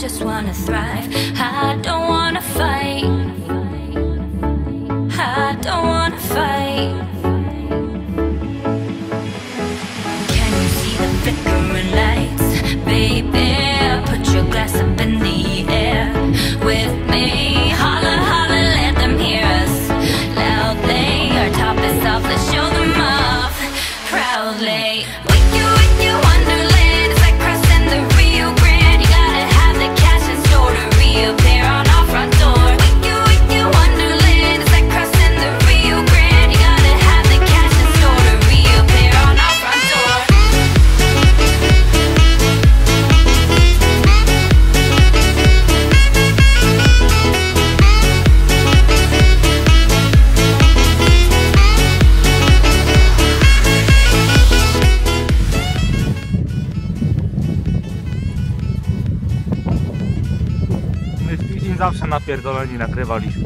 just wanna thrive. I don't wanna fight. I don't wanna fight. Can you see the flickering lights? Baby, put your glass up in the air with me. Holla, holla, let them hear us loudly. Our top is off, let's show them off proudly. With you, Wonderland. It's like crossing the Rio Grande. You gotta have the cash in store to reappear on our front door. With you, Wonderland. It's like crossing the Rio Grande. You gotta have the cash in store to reappear on our front door. My w tydzień zawsze napierdoleni nagrywaliśmy.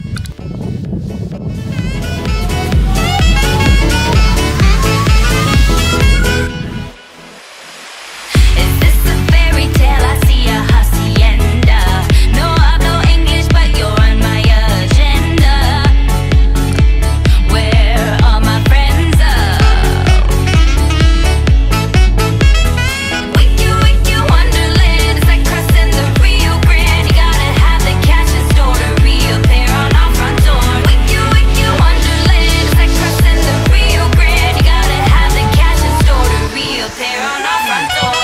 Is this a fairy tale? I see a hacienda. No hablo English, but you're on my agenda. Where are my friends? With you, Wonderland. It's like crossing the Rio Grande. You gotta have the cash in store to reappear on our front door. With you, Wonderland. It's like crossing the Rio Grande. You gotta have the cash in store to reappear on our front door.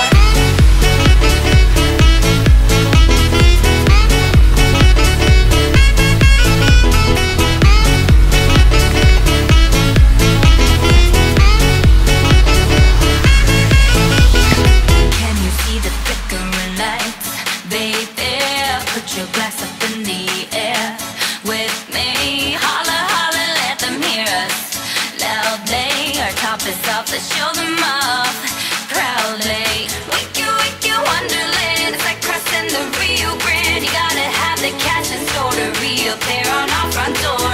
Can you see the flickering lights? Baby, put your glass up in the air with me. Holla, holla, let them hear us loudly. Our top is off, let's show them off proudly. With you, Wonderland. It's like crossing the Rio Grande. You gotta have the cash in store to reappear on our front door.